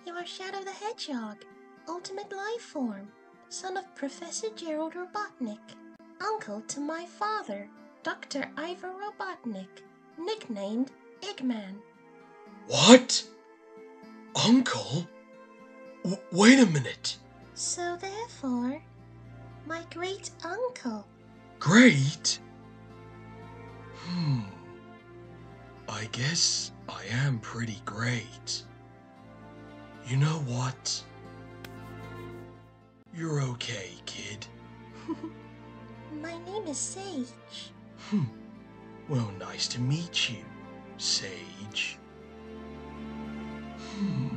You are Shadow the Hedgehog, ultimate life form, son of Professor Gerald Robotnik, uncle to my father, Dr. Ivor Robotnik, nicknamed Eggman. What? Uncle? Wait a minute. So therefore, my great uncle. Great? I guess I am pretty great. You know what? You're okay, kid. My name is Sage. Well, nice to meet you, Sage.